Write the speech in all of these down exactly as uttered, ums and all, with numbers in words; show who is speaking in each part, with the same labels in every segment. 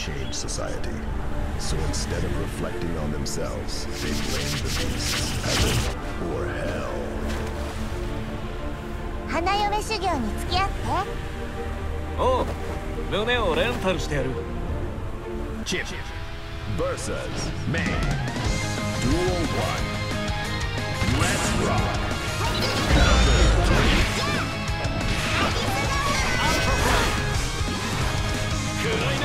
Speaker 1: change society. So instead of reflecting on themselves, they blame the beasts, heaven or hell.
Speaker 2: 花嫁修行に付き合って。
Speaker 3: おう、胸をレンタルしてやる。
Speaker 1: Chipp versus May. Duel one. Let's rock. Counter three.
Speaker 3: 暗いな。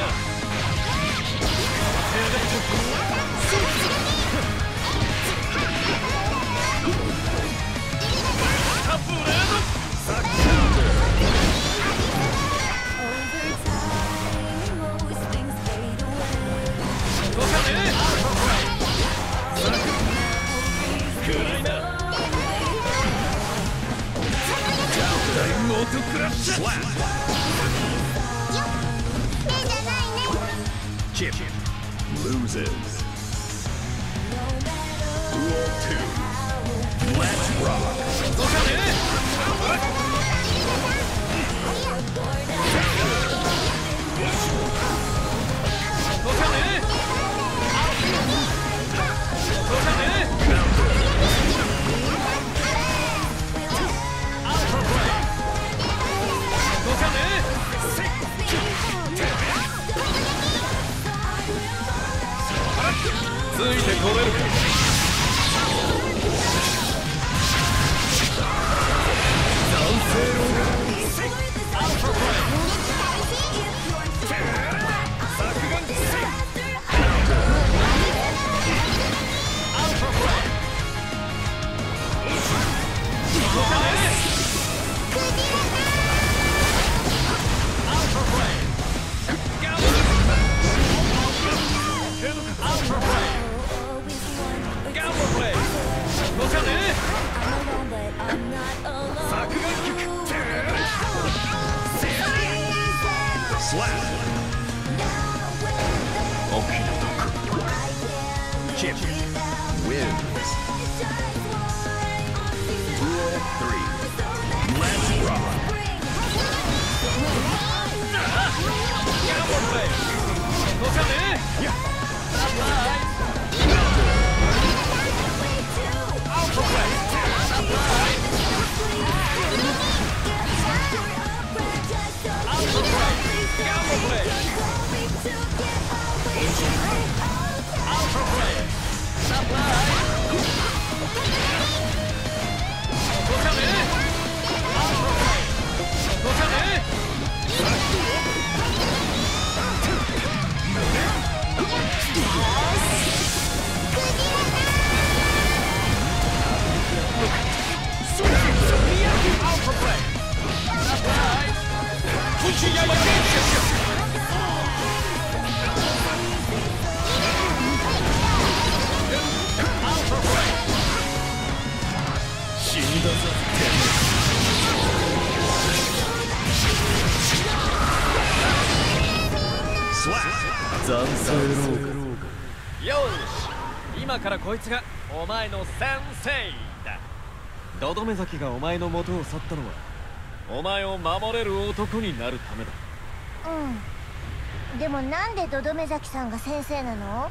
Speaker 3: カップレード。
Speaker 1: Chipp loses. Duel two. Let's rock. Chipp wins. Duel three. Let's rock.
Speaker 3: よし、今からこいつがお前の先生だ。どどめ崎がお前の元を去ったのはお前を守れる男になるためだ。
Speaker 2: うん。でもなんでどどめ崎さんが先生なの？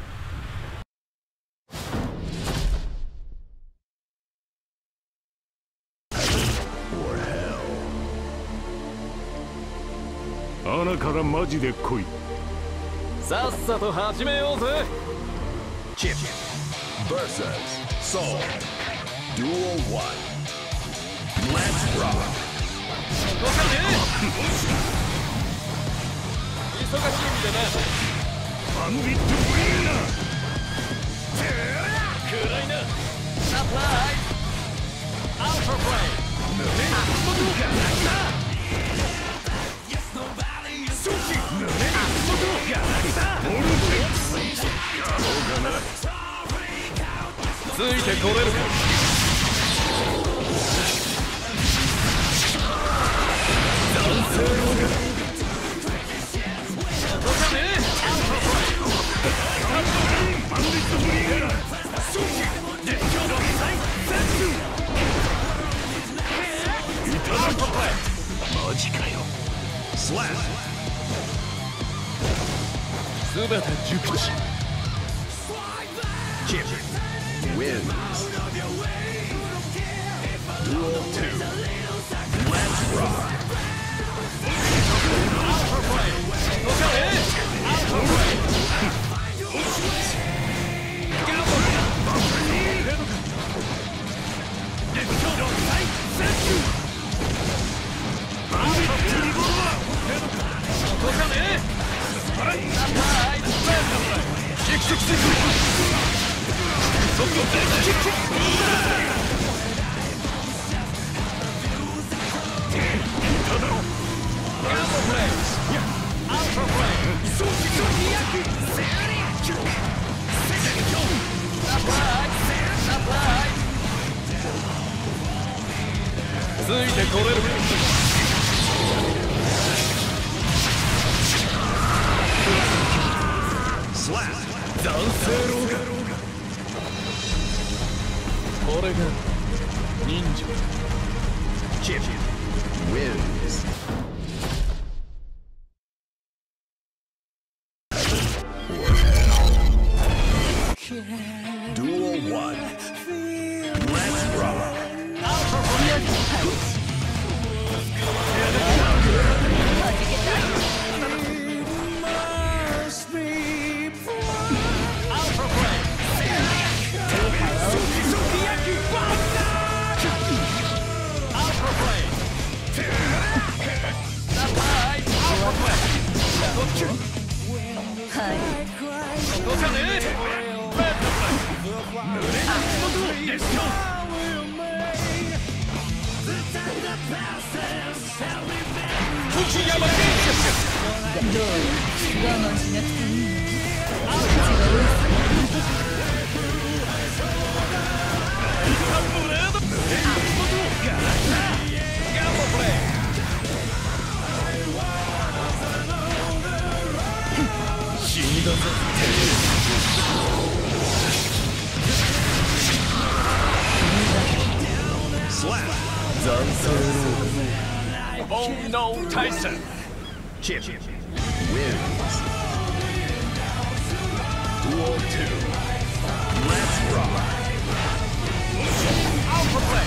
Speaker 4: 穴からマジで来い。
Speaker 3: さっさと始めようぜ。
Speaker 1: Chipp versus Soul. Duel one. Let's rock.
Speaker 3: 忙しいんでな。
Speaker 4: バンビットブリーナ
Speaker 3: 暗いな。サプライズアウトプレイ。胸に届かないな。ついてこれるか。男性のがどかねえ。バンディットフリーガー早期実況の再戦いただきマジかよ。
Speaker 1: Slap.
Speaker 3: 全て熟知。
Speaker 1: Chipp wins. Duel two. Let's rock.
Speaker 3: Alpha Play. Alpha Play.
Speaker 1: Slap.
Speaker 3: これが忍者。
Speaker 1: Chipp wins. Duel one. Let's rock. Slap.
Speaker 3: Bone no Tyson.
Speaker 1: Chipp wins. Duel two. Let's rock.
Speaker 3: Alpha Play.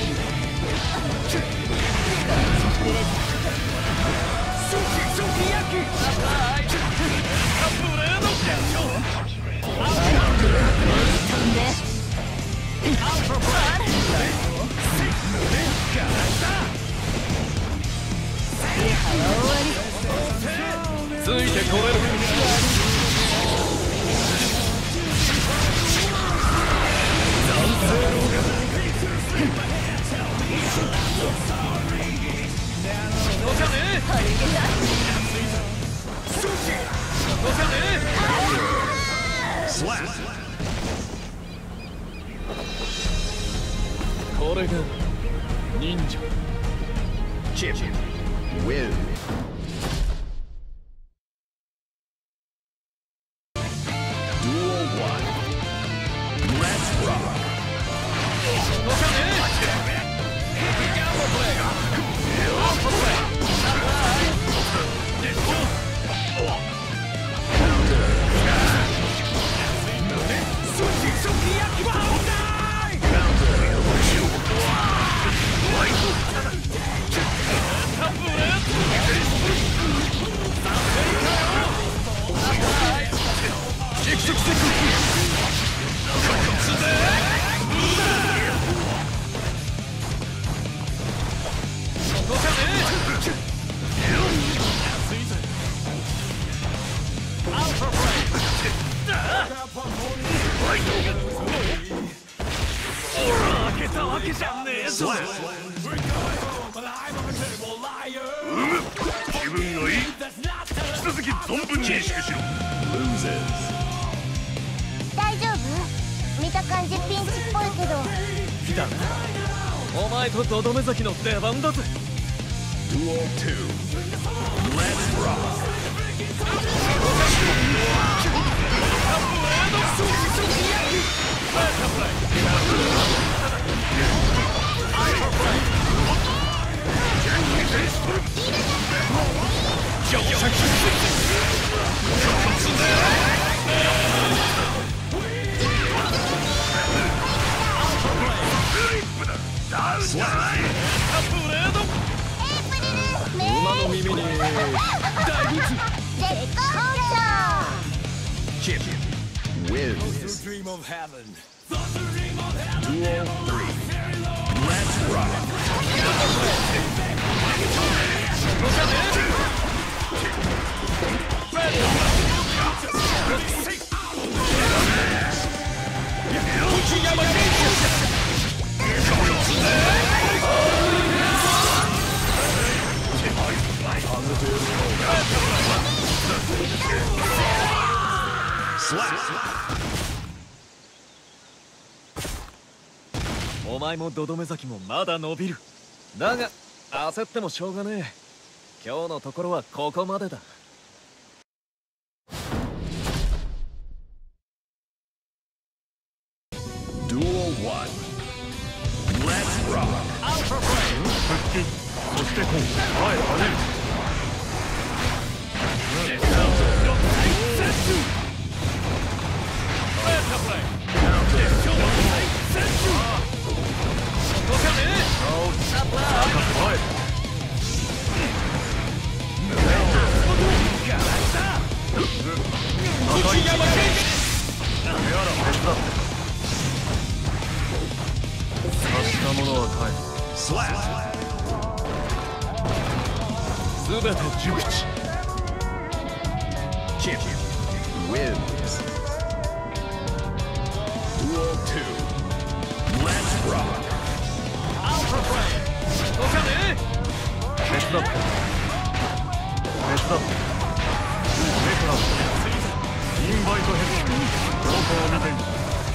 Speaker 3: Alpha Play. ついてこれる。どうかね。どうかね。
Speaker 1: Slap.
Speaker 3: これが忍者。
Speaker 1: Chipp wins. Duel one. Let's rock.
Speaker 3: どうかね。Alpha Play. Alpha Play.
Speaker 4: 気分がいい。引き続き存分に意識しろ。
Speaker 1: Loses.
Speaker 2: 大丈夫？見た感じピンチっぽいけど。
Speaker 3: 来たな。お前とどどめ崎の出番だぜ。
Speaker 1: Duel two. Let's rock.
Speaker 3: Yo,
Speaker 1: Chipp wins.
Speaker 4: Dream of heaven.
Speaker 1: Duel three. Let's rock. Slap.
Speaker 3: お前もどどめ咲きもまだ伸びる。だが焦ってもしょうがねえ。今日のところはここまでだ。
Speaker 1: Duel one. Let's rock.
Speaker 4: そしてこう前へ跳ねる。
Speaker 3: すべて熟知。
Speaker 1: Chipp wins. Duel two. Let's rock.
Speaker 3: 手伝って。手伝って。
Speaker 4: インバイトヘッド。どこを見ている。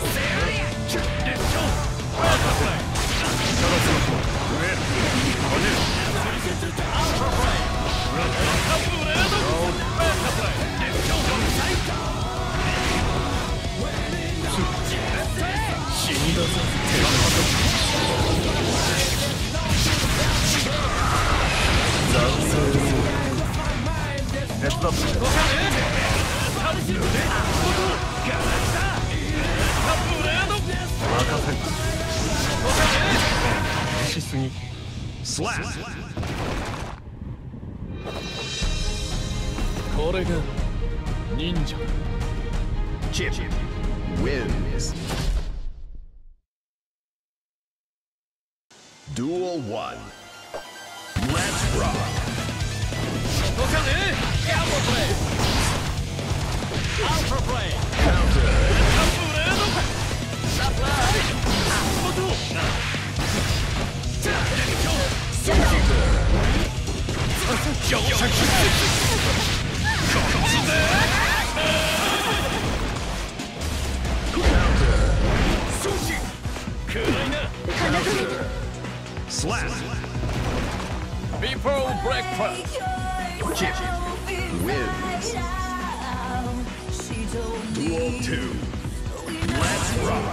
Speaker 1: Slap.
Speaker 3: これが忍者。
Speaker 1: Chipp wins. Duel one. Let's rock. Counter. Slap.
Speaker 3: Before breakfast.
Speaker 1: Chipp wins. Duel two. Let's rock.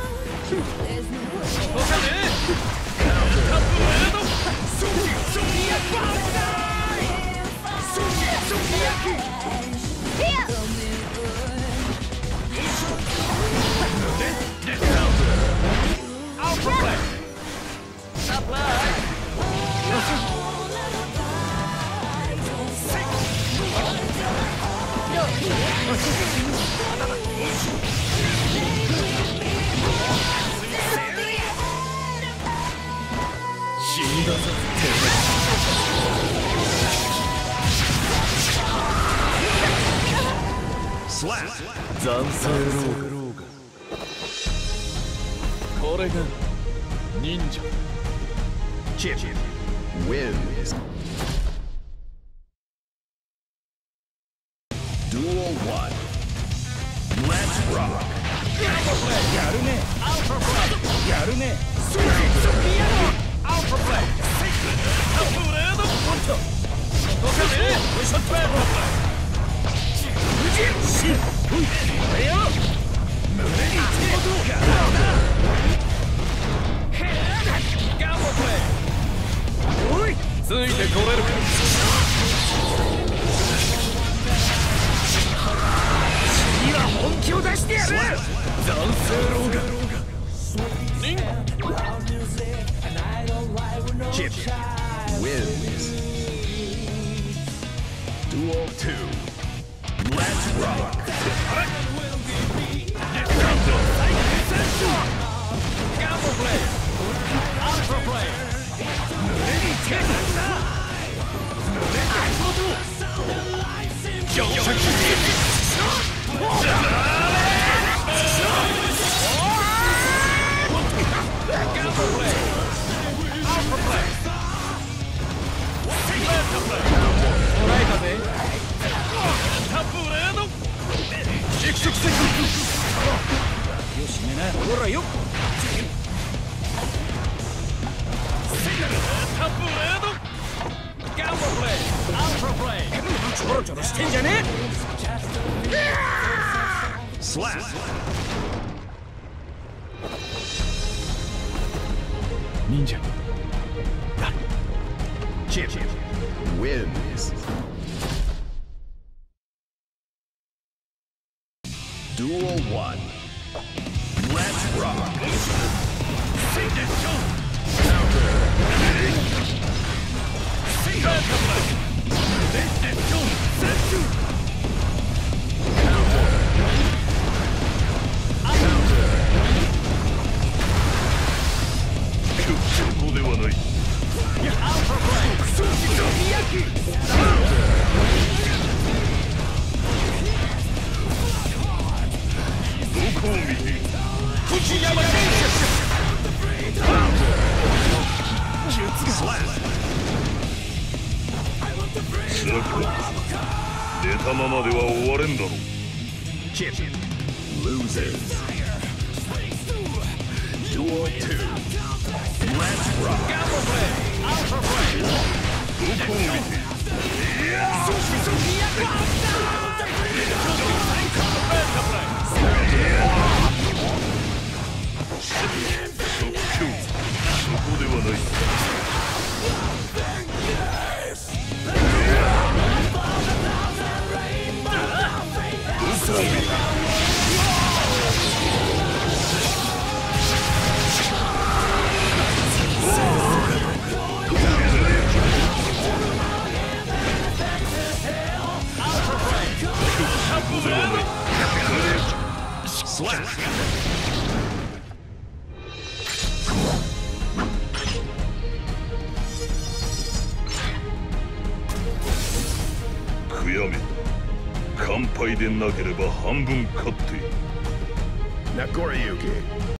Speaker 1: Slap.
Speaker 3: 残生老が。これが忍者。
Speaker 1: Chipp wins. Duel one. Let's rock.
Speaker 4: やるね。やるね。
Speaker 3: ついてこれるか。
Speaker 4: 次は本気を出してやる。
Speaker 3: 残生老が。忍
Speaker 1: Chipp wins. Duel two. Let's rock.
Speaker 5: よしめなほらよ
Speaker 3: タブレードガンバプレイアルトラプレイ
Speaker 5: ちょろちょろしてんじゃねえ
Speaker 1: Slap.
Speaker 5: Ninja.
Speaker 1: Chipp wins. Duel one. Let's rock. Counter. Slap.
Speaker 4: 出たままでは終われんだろう。
Speaker 1: Chipp loses. Duel two. Let's rock.
Speaker 4: どこを見ていやー 即興そこではない。
Speaker 1: Slap.
Speaker 4: 悔やめ乾杯でなければ半分勝って。
Speaker 1: Nagoriyuki.